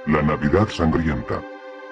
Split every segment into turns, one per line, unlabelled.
La Navidad sangrienta.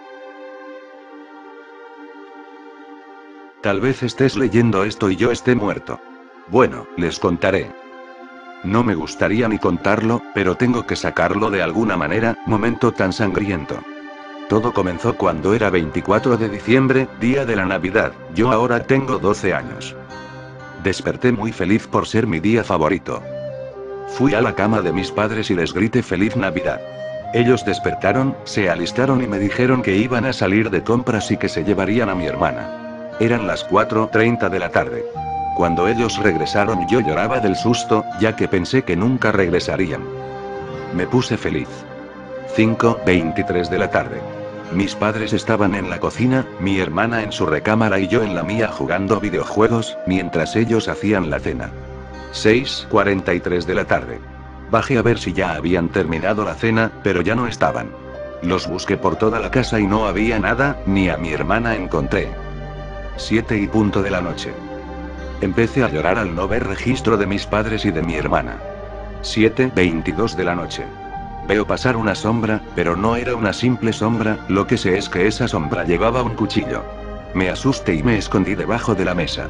Tal vez estés leyendo esto y yo esté muerto. Bueno, les contaré. No me gustaría ni contarlo, pero tengo que sacarlo de alguna manera, momento tan sangriento. Todo comenzó cuando era 24 de diciembre, día de la Navidad, yo ahora tengo 12 años. Desperté muy feliz por ser mi día favorito. Fui a la cama de mis padres y les grité Feliz Navidad. Ellos despertaron, se alistaron y me dijeron que iban a salir de compras y que se llevarían a mi hermana. Eran las 4:30 de la tarde. Cuando ellos regresaron yo lloraba del susto, ya que pensé que nunca regresarían. Me puse feliz. 5:23 de la tarde. Mis padres estaban en la cocina, mi hermana en su recámara y yo en la mía jugando videojuegos, mientras ellos hacían la cena. 6:43 de la tarde. Bajé a ver si ya habían terminado la cena, pero ya no estaban. Los busqué por toda la casa y no había nada, ni a mi hermana encontré. 7:00 de la noche. Empecé a llorar al no ver registro de mis padres y de mi hermana. 7:22 de la noche. Veo pasar una sombra, pero no era una simple sombra, lo que sé es que esa sombra llevaba un cuchillo. Me asusté y me escondí debajo de la mesa.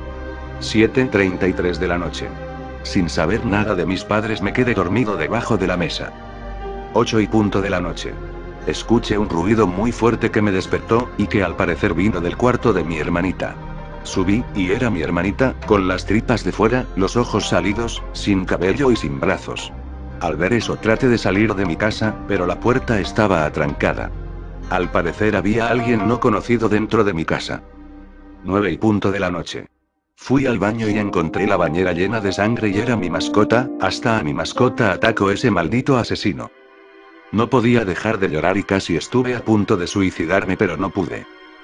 7:33 de la noche. Sin saber nada de mis padres me quedé dormido debajo de la mesa. 8:00 de la noche. Escuché un ruido muy fuerte que me despertó, y que al parecer vino del cuarto de mi hermanita. Subí, y era mi hermanita, con las tripas de fuera, los ojos salidos, sin cabello y sin brazos. Al ver eso traté de salir de mi casa, pero la puerta estaba atrancada. Al parecer había alguien no conocido dentro de mi casa. 9:00 de la noche. Fui al baño y encontré la bañera llena de sangre y era mi mascota, hasta a mi mascota atacó ese maldito asesino. No podía dejar de llorar y casi estuve a punto de suicidarme pero no pude.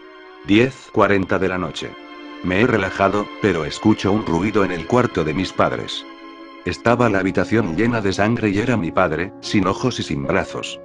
10:40 de la noche. Me he relajado, pero escucho un ruido en el cuarto de mis padres. Estaba la habitación llena de sangre y era mi padre, sin ojos y sin brazos.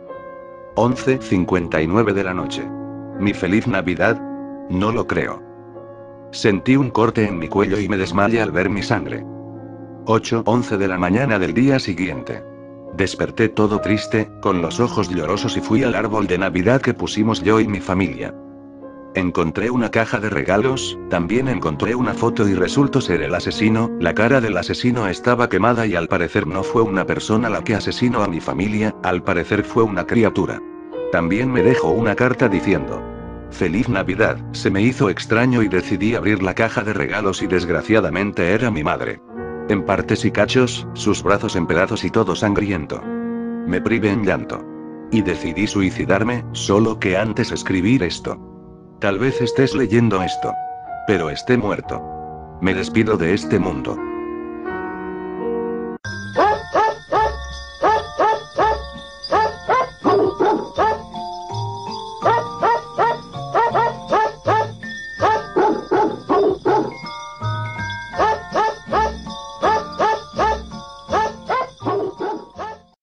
11:59 de la noche. ¿Mi feliz Navidad? No lo creo. Sentí un corte en mi cuello y me desmayé al ver mi sangre. 8:11 de la mañana del día siguiente. Desperté todo triste, con los ojos llorosos y fui al árbol de Navidad que pusimos yo y mi familia. Encontré una caja de regalos, también encontré una foto y resultó ser el asesino, la cara del asesino estaba quemada y al parecer no fue una persona la que asesinó a mi familia, al parecer fue una criatura. También me dejó una carta diciendo: Feliz Navidad, se me hizo extraño y decidí abrir la caja de regalos y desgraciadamente era mi madre. En partes y cachos, sus brazos en pedazos y todo sangriento. Me privé en llanto. Y decidí suicidarme, solo que antes escribir esto. Tal vez estés leyendo esto. Pero esté muerto. Me despido de este mundo.